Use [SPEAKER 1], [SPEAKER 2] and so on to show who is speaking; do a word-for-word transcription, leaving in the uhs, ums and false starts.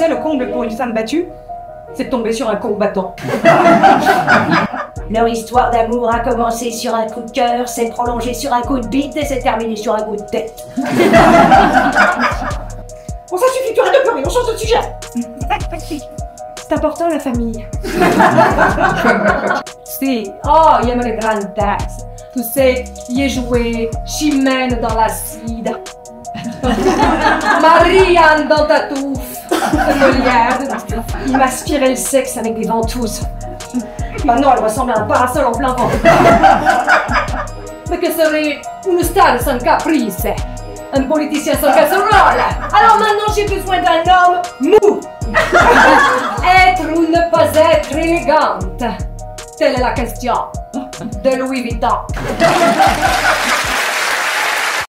[SPEAKER 1] sais, le comble pour une femme battue, c'est de tomber sur un combattant.
[SPEAKER 2] Leur histoire d'amour a commencé sur un coup de cœur, s'est prolongée sur un coup de bite et s'est terminée sur un coup de tête.
[SPEAKER 1] Bon, ça suffit, tu arrêtes de pleurer, on change de sujet. C'est important, la famille. Si, oh, il aime les grandes tasses. Tu sais, il est joué chimène dans l'acide. Marianne dans ta touffe. Goliath. Il m'aspirait le sexe avec des ventouses. Maintenant, elle ressemble à un parasol en plein vent. Mais que serait une star sans caprice? Un politicien sans casserole? Alors maintenant, j'ai besoin d'un homme mou. Être ou ne pas être élégante? Telle est la question de Louis Vuitton.